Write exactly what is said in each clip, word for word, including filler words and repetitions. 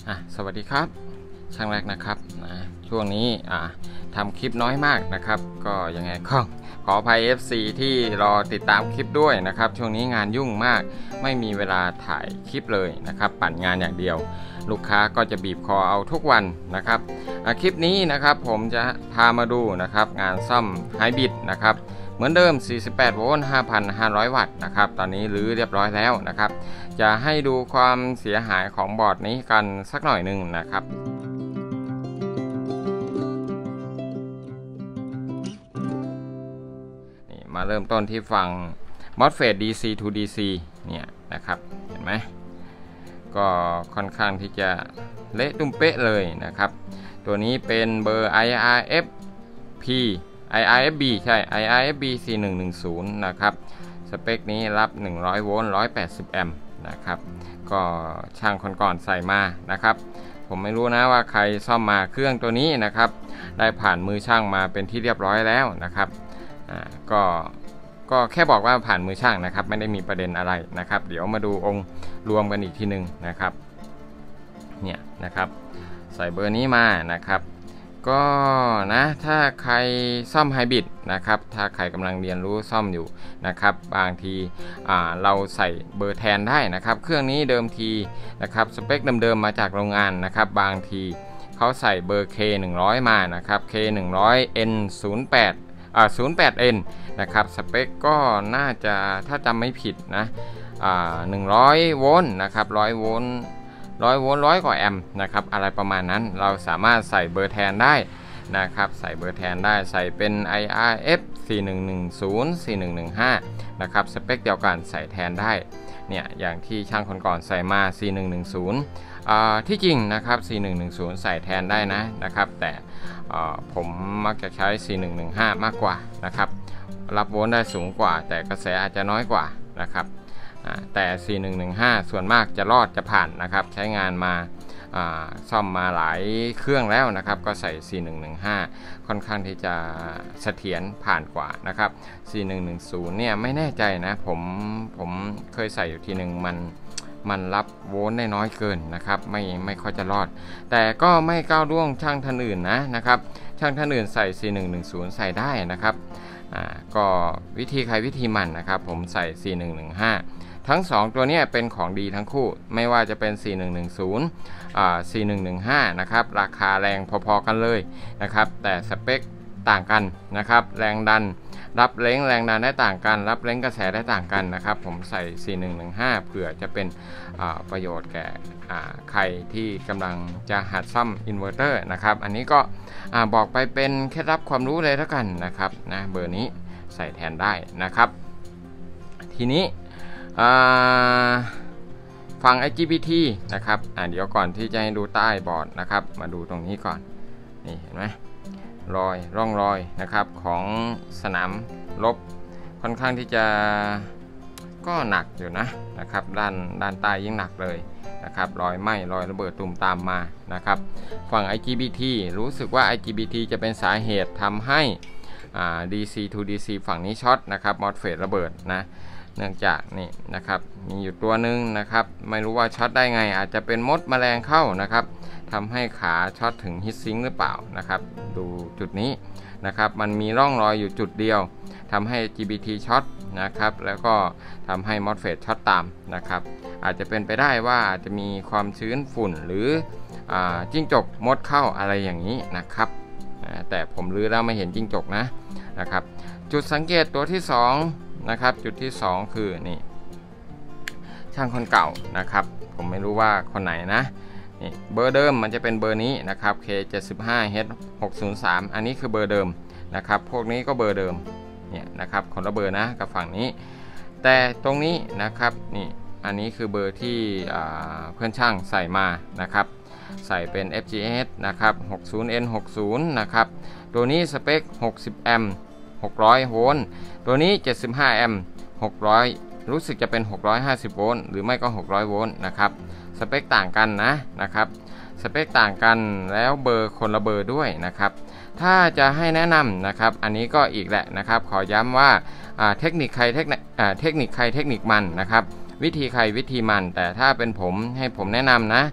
อ่ะสวัสดีครับช่างแรกนะครับนะช่วงนี้อ่าทำคลิปน้อยมากนะครับก็ยังไงก็ขออภัย เอฟ ซี ที่รอติดตามคลิปด้วยนะครับช่วงนี้งานยุ่งมากไม่มีเวลาถ่ายคลิปเลยนะครับปั่นงานอย่างเดียวลูกค้าก็จะบีบคอเอาทุกวันนะครับคลิปนี้นะครับผมจะพามาดูนะครับงานซ่อมไฮบริดนะครับเหมือนเดิมสี่สิบแปดโวลต์ ห้าพันห้าร้อย วัตต์นะครับตอนนี้รื้อเรียบร้อยแล้วนะครับจะให้ดูความเสียหายของบอร์ดนี้กันสักหน่อยหนึ่งนะครับนี่มาเริ่มต้นที่ฝั่ง มอสเฟต ดี ซี to ดี ซี เนี่ยนะครับเห็นไหมก็ค่อนข้างที่จะเละตุ้มเป๊ะเลยนะครับตัวนี้เป็นเบอร์ ไอ อาร์ เอฟ พี ไอ อาร์ เอฟ บี ใช่ ไอ อาร์ เอฟ บี สี่หนึ่งหนึ่งศูนย์ นะครับสเปคนี้รับหนึ่งร้อยโวลต์หนึ่งร้อยแปดสิบแอมป์นะครับก็ช่างคนก่อนใส่มานะครับผมไม่รู้นะว่าใครซ่อมมาเครื่องตัวนี้นะครับได้ผ่านมือช่างมาเป็นที่เรียบร้อยแล้วนะครับอ่าก็ก็แค่บอกว่าผ่านมือช่างนะครับไม่ได้มีประเด็นอะไรนะครับเดี๋ยวมาดูองค์รวมกันอีกทีหนึ่งนะครับเนี่ยนะครับใส่เบอร์นี้มานะครับก็นะถ้าใครซ่อมไฮบริดนะครับถ้าใครกำลังเรียนรู้ซ่อมอยู่นะครับบางทีอ่าเราใส่เบอร์แทนได้นะครับเครื่องนี้เดิมทีนะครับสเปคเดิมๆมาจากโรงงานนะครับบางทีเขาใส่เบอร์ เค หนึ่งร้อย มานะครับ เค หนึ่งร้อย เอ็น ศูนย์แปด อ่า ศูนย์แปด เอ็น นะครับสเปคก็น่าจะถ้าจำไม่ผิดนะอ่าหนึ่งร้อยโวลต์นะครับหนึ่งร้อยโวลต์ร้อยโวลต์ร้อยกว่าแอมป์นะครับอะไรประมาณนั้นเราสามารถใส่เบอร์แทนได้นะครับใส่เบอร์แทนได้ใส่เป็น ไอ อาร์ เอฟ สี่หนึ่งหนึ่งศูนย์ สี่หนึ่งหนึ่งห้า นะครับสเปคเดียวกันใส่แทนได้เนี่ยอย่างที่ช่างคนก่อนใส่มา สี่หนึ่งหนึ่งศูนย์ อ่าที่จริงนะครับ สี่หนึ่งหนึ่งศูนย์ ใส่แทนได้นะนะครับแต่ผมมักจะใช้ สี่หนึ่งหนึ่งห้า มากกว่านะครับรับโวลต์ได้สูงกว่าแต่กระแสอาจจะน้อยกว่านะครับแต่ สี่หนึ่งหนึ่งห้า ส่วนมากจะรอดจะผ่านนะครับใช้งานมาซ่อมมาหลายเครื่องแล้วนะครับก็ใส่ สี่หนึ่งหนึ่งห้า ค่อนข้างที่จะเสถียรผ่านกว่านะครับ สี่หนึ่งหนึ่งศูนย์ เนี่ยไม่แน่ใจนะผมผมเคยใส่อยู่ทีหนึ่งมันมันรับโวลต์ได้น้อยเกินนะครับไม่ไม่ค่อยจะรอดแต่ก็ไม่ก้าวล่วงช่างท่านอื่นนะนะครับช่างท่านอื่นใส่ สี่หนึ่งหนึ่งศูนย์ ใส่ได้นะครับอ่าก็วิธีใครวิธีมันนะครับผมใส่ สี่หนึ่งหนึ่งห้า ทั้งสองตัวนี้เป็นของดีทั้งคู่ไม่ว่าจะเป็น สี่หนึ่งหนึ่งศูนย์ อ่า สี่หนึ่งหนึ่งห้า นะครับราคาแรงพอๆกันเลยนะครับแต่สเปคต่างกันนะครับแรงดันรับเล้งแรงดันได้ต่างกันรับเล้งกระแสได้ต่างกันนะครับผมใส่ สี่หนึ่งหนึ่งห้า เผื่อจะเป็นประโยชน์แก่ใครที่กำลังจะหัดซ่อมอินเวอร์เตอร์นะครับอันนี้ก็บอกไปเป็นเคล็ดลับความรู้เลยแล้วกันนะครับนะเบอร์นี้ใส่แทนได้นะครับทีนี้ฟัง ไอ จี บี ที นะครับเดี๋ยวก่อนที่จะให้ดูใต้บอร์ดนะครับมาดูตรงนี้ก่อนนี่เห็นไหมรอยร่องรอยนะครับของสนามรบค่อนข้างที่จะก็หนักอยู่นะนะครับด้านด้านใต้ยิ่งหนักเลยนะครับรอยไหม้รอยระเบิดตุ่มตามมานะครับฝั่ง ไอ จี บี ที รู้สึกว่า ไอ จี บี ที จะเป็นสาเหตุทำให้ ดี ซี to ดี ซี ฝั่งนี้ช็อตนะครับมอสเฟตระเบิดนะเนื่องจากนี่นะครับมีอยู่ตัวนึงนะครับไม่รู้ว่าช็อตได้ไงอาจจะเป็นมดแมลงเข้านะครับทำให้ขาช็อตถึงฮิตซิงค์หรือเปล่านะครับดูจุดนี้นะครับมันมีร่องรอยอยู่จุดเดียวทำให้ จี บี ที ช็อตนะครับแล้วก็ทำให้มอสเฟตช็อตตามนะครับอาจจะเป็นไปได้ว่าอาจจะมีความชื้นฝุ่นหรือจิ้งจกมดเข้าอะไรอย่างนี้นะครับแต่ผมรื้อแล้วไม่เห็นจิ้งจกนะนะครับจุดสังเกตตัวที่สองนะครับจุดที่สองคือนี่ช่างคนเก่านะครับผมไม่รู้ว่าคนไหนนะนี่เบอร์เดิมมันจะเป็นเบอร์นี้นะครับ เค เจ็ดสิบห้า เอช หกศูนย์สาม อันนี้คือเบอร์เดิมนะครับพวกนี้ก็เบอร์เดิมเนี่ยนะครับคนละเบอร์นะกับฝั่งนี้แต่ตรงนี้นะครับนี่อันนี้คือเบอร์ที่เพื่อนช่างใส่มานะครับใส่เป็น เอฟ จี เอส นะครับ หกสิบ เอ็น หกสิบ นะครับตัวนี้สเปคหกสิบแอมป์หกร้อยโวลต์ตัวนี้เจ็ดสิบห้าแอมป์หกร้อยรู้สึกจะเป็นหกร้อยห้าสิบโวลต์หรือไม่ก็หกร้อยโวลต์นะครับสเปคต่างกันนะนะครับสเปคต่างกันแล้วเบอร์คนละเบอร์ด้วยนะครับถ้าจะให้แนะนำนะครับอันนี้ก็อีกแหละนะครับขอย้ำว่าเทคนิคใครเทคนิคเทคนิคใครเทคนิคมันนะครับวิธีใครวิธีมันแต่ถ้าเป็นผมให้ผมแนะนำนะ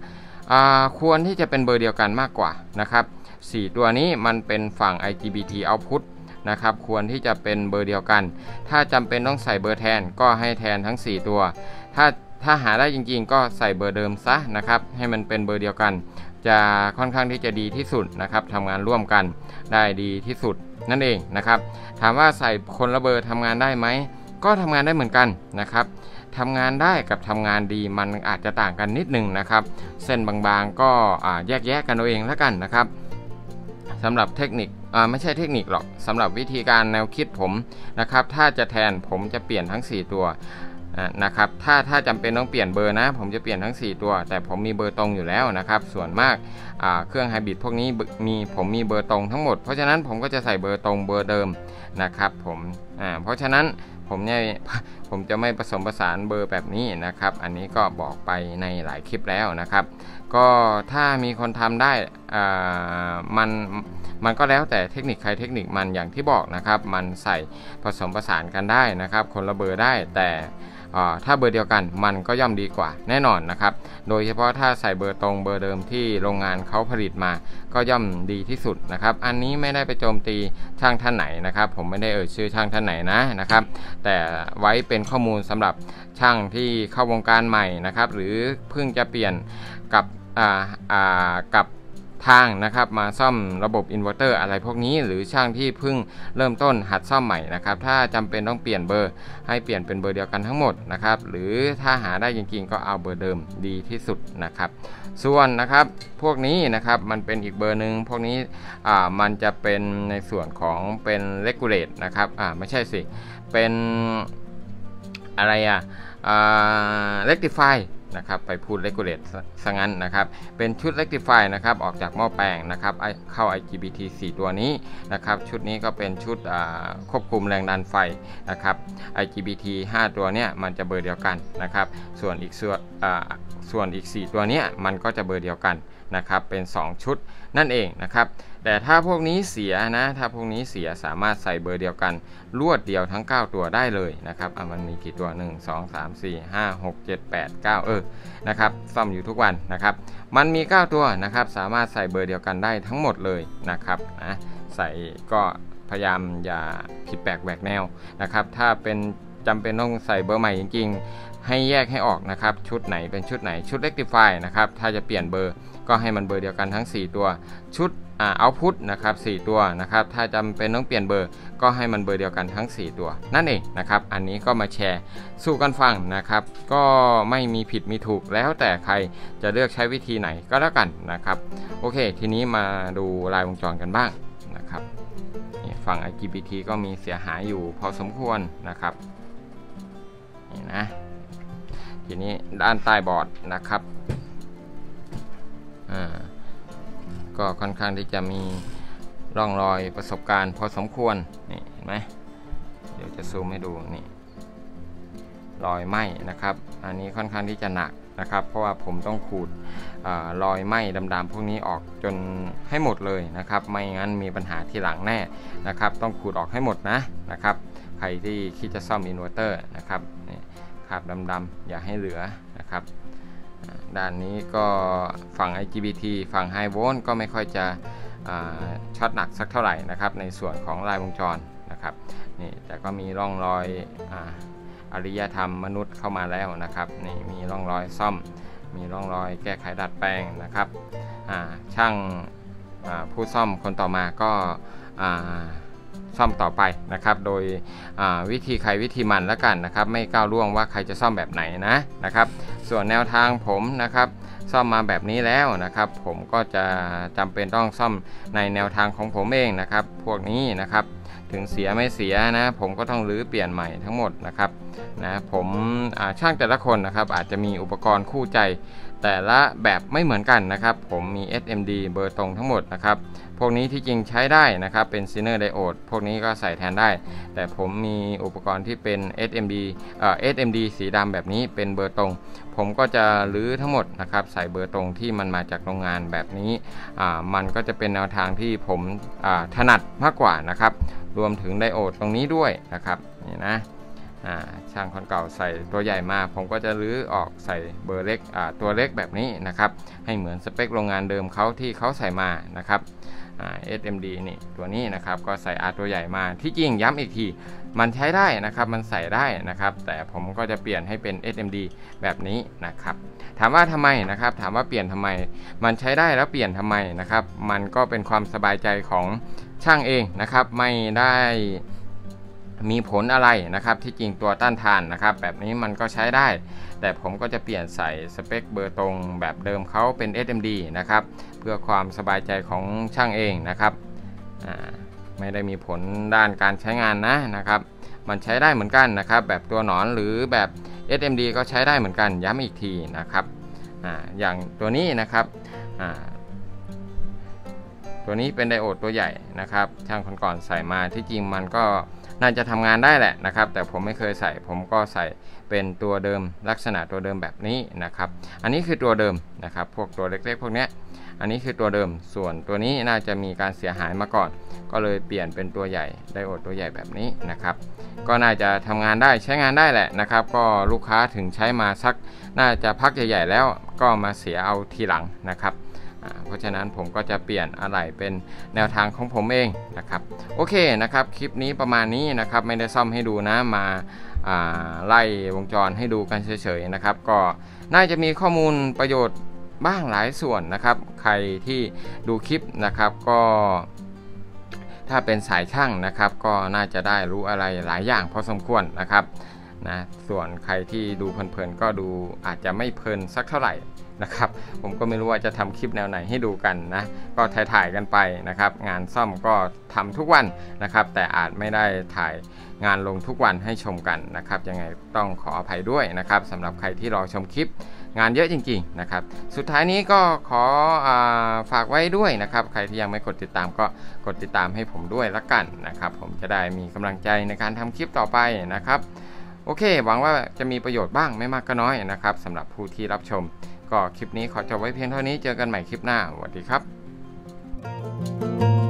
ควรที่จะเป็นเบอร์เดียวกันมากกว่านะครับสี่ตัวนี้มันเป็นฝั่ง ไอ จี บี ที Output นะครับควรที่จะเป็นเบอร์เดียวกันถ้าจำเป็นต้องใส่เบอร์แทนก็ให้แทนทั้งสี่ตัวถ้าถ้าหาได้จริงๆก็ใส่เบอร์เดิมซะนะครับให้มันเป็นเบอร์เดียวกันจะค่อนข้างที่จะดีที่สุดนะครับทำงานร่วมกันได้ดีที่สุดนั่นเองนะครับถามว่าใส่คนละเบอร์ทำงานได้ไหมก็ทำงานได้เหมือนกันนะครับทำงานได้กับทำงานดีมันอาจจะต่างกันนิดนึงนะครับเส้นบางๆก็แยกแยะกันเอาเองแล้วกันนะครับสำหรับเทคนิคไม่ใช่เทคนิคหรอกสำหรับวิธีการแนวคิดผมนะครับถ้าจะแทนผมจะเปลี่ยนทั้งสี่ตัวนะครับถ้าถ้าจำเป็นต้องเปลี่ยนเบอร์นะผมจะเปลี่ยนทั้งสี่ตัวแต่ผมมีเบอร์ตรงอยู่แล้วนะครับส่วนมากเครื่องไฮบริดพวกนี้มีผมมีเบอร์ตรงทั้งหมดเพราะฉะนั้นผมก็จะใส่เบอร์ตรงเบอร์เดิมนะครับผมเพราะฉะนั้นผมเนี่ยผมจะไม่ผสมผสานเบอร์แบบนี้นะครับอันนี้ก็บอกไปในหลายคลิปแล้วนะครับก็ถ้ามีคนทำได้มันมันก็แล้วแต่เทคนิคใครเทคนิคมันอย่างที่บอกนะครับมันใส่ผสมผสานกันได้นะครับคนละเบอร์ได้แต่ถ้าเบอร์เดียวกันมันก็ย่อมดีกว่าแน่นอนนะครับโดยเฉพาะถ้าใส่เบอร์ตรงเบอร์เดิมที่โรงงานเขาผลิตมาก็ย่อมดีที่สุดนะครับอันนี้ไม่ได้ไปโจมตีช่างท่านไหนนะครับผมไม่ได้เอ่ยชื่อช่างท่านไหนนะนะครับแต่ไว้เป็นข้อมูลสำหรับช่างที่เข้าวงการใหม่นะครับหรือเพิ่งจะเปลี่ยนกับอ่าอ่ากับทางนะครับมาซ่อมระบบอินเวอร์เตอร์อะไรพวกนี้หรือช่างที่เพิ่งเริ่มต้นหัดซ่อมใหม่นะครับถ้าจำเป็นต้องเปลี่ยนเบอร์ให้เปลี่ยนเป็นเบอร์เดียวกันทั้งหมดนะครับหรือถ้าหาได้จริงๆก็เอาเบอร์เดิมดีที่สุดนะครับส่วนนะครับพวกนี้นะครับมันเป็นอีกเบอร์หนึ่งพวกนี้อ่ามันจะเป็นในส่วนของเป็น regulate นะครับอ่าไม่ใช่สิเป็นอะไรอ่ะอ่า rectifyนะครับไปพูด regulate ซะงั้นนะครับเป็นชุด rectify นะครับออกจากหม้อแปลงนะครับเข้า ไอ จี บี ที สี่ตัวนี้นะครับชุดนี้ก็เป็นชุดควบคุมแรงดันไฟนะครับ ไอ จี บี ที ห้าตัวเนี้ยมันจะเบอร์เดียวกันนะครับส่วนอีกส่วนส่วนอีกสี่ตัวเนี้ยมันก็จะเบอร์เดียวกันนะครับเป็นสองชุดนั่นเองนะครับแต่ถ้าพวกนี้เสียนะถ้าพวกนี้เสียสามารถใส่เบอร์เดียวกันรวดเดียวทั้งเก้าตัวได้เลยนะครับอ่ะมันมีกี่ตัวหนึ่ง สอง สาม สี่ ห้า หก เจ็ด แปด เก้าเออนะครับซ่อมอยู่ทุกวันนะครับมันมีเก้าตัวนะครับสามารถใส่เบอร์เดียวกันได้ทั้งหมดเลยนะครับนะใส่ก็พยายามอย่าผิดแปลกแหวกแนวนะครับถ้าเป็นจำเป็นต้องใส่เบอร์ใหม่จริงๆให้แยกให้ออกนะครับชุดไหนเป็นชุดไหนชุด rectify นะครับถ้าจะเปลี่ยนเบอร์ก็ให้มันเบอร์เดียวกันทั้งสี่ตัวชุดอ่า output นะครับสี่ตัวนะครับถ้าจำเป็นต้องเปลี่ยนเบอร์ก็ให้มันเบอร์เดียวกันทั้งสี่ตัวนั่นเองนะครับอันนี้ก็มาแชร์สู่กันฟังนะครับก็ไม่มีผิดมีถูกแล้วแต่ใครจะเลือกใช้วิธีไหนก็แล้วกันนะครับโอเคทีนี้มาดูลายวงจรกันบ้างนะครับฝั่ง ไอ จี บี ที ก็มีเสียหายอยู่พอสมควรนะครับนี่นะทีนี้ด้านใต้บอร์ดนะครับอ่าก็ค่อนข้างที่จะมีร่องรอยประสบการณ์พอสมควรนี่เห็นไหมเดี๋ยวจะซูมให้ดูนี่รอยไหม้นะครับอันนี้ค่อนข้างที่จะหนักนะครับเพราะว่าผมต้องขูดรอยไหม้ดำๆพวกนี้ออกจนให้หมดเลยนะครับไม่งั้นมีปัญหาทีหลังแน่นะครับต้องขูดออกให้หมดนะนะครับใครที่คิดจะซ่อมอินเวอร์เตอร์นะครับคราบดำๆอย่าให้เหลือนะครับด้านนี้ก็ฝั่ง ไอ จี บี ที ฝั่ง High Volt ก็ไม่ค่อยจะช็อตหนักสักเท่าไหร่นะครับในส่วนของลายวงจรนะครับนี่แต่ก็มีร่องรอยออารยธรรมมนุษย์เข้ามาแล้วนะครับนี่มีร่องรอยซ่อมมีร่องรอยแก้ไขดัดแปลงนะครับช่างผู้ซ่อมคนต่อมาก็ซ่อมต่อไปนะครับโดยวิธีใครวิธีมันแล้วกันนะครับไม่ก้าวล่วงว่าใครจะซ่อมแบบไหนนะนะครับส่วนแนวทางผมนะครับซ่อมมาแบบนี้แล้วนะครับผมก็จะจำเป็นต้องซ่อมในแนวทางของผมเองนะครับพวกนี้นะครับถึงเสียไม่เสียนะผมก็ต้องรื้อเปลี่ยนใหม่ทั้งหมดนะครับนะผมช่างแต่ละคนนะครับอาจจะมีอุปกรณ์คู่ใจแต่ละแบบไม่เหมือนกันนะครับผมมี เอส เอ็ม ดี เบอร์ตรงทั้งหมดนะครับพวกนี้ที่จริงใช้ได้นะครับเป็นซีเนอร์ไดโอดพวกนี้ก็ใส่แทนได้แต่ผมมีอุปกรณ์ที่เป็น เอส เอ็ม ดี เอ่อ เอส เอ็ม ดี สีดำแบบนี้เป็นเบอร์ตรงผมก็จะรื้อทั้งหมดนะครับใส่เบอร์ตรงที่มันมาจากโรงงานแบบนี้อ่ามันก็จะเป็นแนวทางที่ผมอ่าถนัดมากกว่านะครับรวมถึงไดโอดตรงนี้ด้วยนะครับนี่นะช่างคนเก่าใส่ตัวใหญ่มาผมก็จะรื้อออกใส่เบอร์เล็กตัวเล็กแบบนี้นะครับให้เหมือนสเปคโรงงานเดิมเขาที่เขาใส่มานะครับ เอส เอ็ม ดี นี่ตัวนี้นะครับก็ใส่ R ตัวใหญ่มาที่จริงย้ำอีกทีมันใช้ได้นะครับมันใส่ได้นะครับแต่ผมก็จะเปลี่ยนให้เป็น เอส เอ็ม ดี แบบนี้นะครับถามว่าทำไมนะครับถามว่าเปลี่ยนทำไมมันใช้ได้แล้วเปลี่ยนทำไมนะครับมันก็เป็นความสบายใจของช่างเองนะครับไม่ได้มีผลอะไรนะครับที่จริงตัวต้านทานนะครับแบบนี้มันก็ใช้ได้แต่ผมก็จะเปลี่ยนใส่สเปคเบอร์ตรงแบบเดิมเขาเป็น เอส เอ็ม ดี นะครับเพื่อความสบายใจของช่างเองนะครับไม่ได้มีผลด้านการใช้งานนะนะครับมันใช้ได้เหมือนกันนะครับแบบตัวหนอนหรือแบบ เอส เอ็ม ดี ก็ใช้ได้เหมือนกันย้ำอีกทีนะครับ อ, อย่างตัวนี้นะครับตัวนี้เป็นไดโอดตัวใหญ่นะครับช่างคนก่อนใส่มาที่จริงมันก็น่าจะทำงานได้แหละนะครับแต่ผมไม่เคยใส่ผมก็ใส่เป็นตัวเดิมลักษณะตัวเดิมแบบนี้นะครับอันนี้คือตัวเดิมนะครับพวกตัวเล็กๆพวกนี้อันนี้คือตัวเดิมส่วนตัวนี้น่าจะมีการเสียหายมาก่อนก็เลยเปลี่ยนเป็นตัวใหญ่ไดโอดตัวใหญ่แบบนี้นะครับก็น่าจะทำงานได้ใช้งานได้แหละนะครับก็ลูกค้าถึงใช้มาสักน่าจะพักใหญ่ๆแล้วก็มาเสียเอาทีหลังนะครับเพราะฉะนั้นผมก็จะเปลี่ยนอะไรเป็นแนวทางของผมเองนะครับโอเคนะครับคลิปนี้ประมาณนี้นะครับไม่ได้ซ่อมให้ดูนะมาไล่วงจรให้ดูกันเฉยๆนะครับก็น่าจะมีข้อมูลประโยชน์บ้างหลายส่วนนะครับใครที่ดูคลิปนะครับก็ถ้าเป็นสายช่างนะครับก็น่าจะได้รู้อะไรหลายอย่างพอสมควรนะครับนะส่วนใครที่ดูเพลินๆก็ดูอาจจะไม่เพลินสักเท่าไหร่นะครับผมก็ไม่รู้ว่าจะทำคลิปแนวไหนให้ดูกันนะก็ถ่ายๆกันไปนะครับงานซ่อมก็ทำทุกวันนะครับแต่อาจไม่ได้ถ่ายงานลงทุกวันให้ชมกันนะครับยังไงต้องขออภัยด้วยนะครับสำหรับใครที่รอชมคลิปงานเยอะจริงๆนะครับสุดท้ายนี้ก็ขออาฝากไว้ด้วยนะครับใครที่ยังไม่กดติดตามก็กดติดตามให้ผมด้วยละกันนะครับผมจะได้มีกำลังใจในการทำคลิปต่อไปนะครับโอเคหวังว่าจะมีประโยชน์บ้างไม่มากก็น้อยนะครับสำหรับผู้ที่รับชมก็คลิปนี้ขอจบไว้เพียงเท่านี้เจอกันใหม่คลิปหน้าสวัสดีครับ